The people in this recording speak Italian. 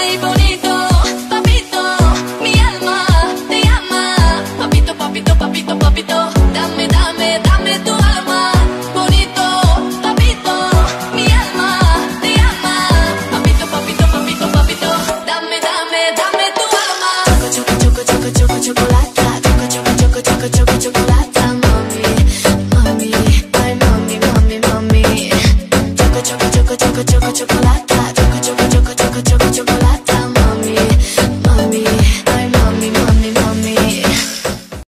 Ay, bonito, papito, mi alma te llama. Papito, papito, papito, papito, dame, dame, dame tu alma. Bonito, papito, mi alma te llama. Papito, papito, papito, papito, dame, dame, dame tu alma. Choco, choco, choco, choco, chocolata. Choco, choco, choco, choco, choco, chocolata. Mami, mami, ay, mami, mami, mami. Choco, choco, choco, choco, choco, chocolata.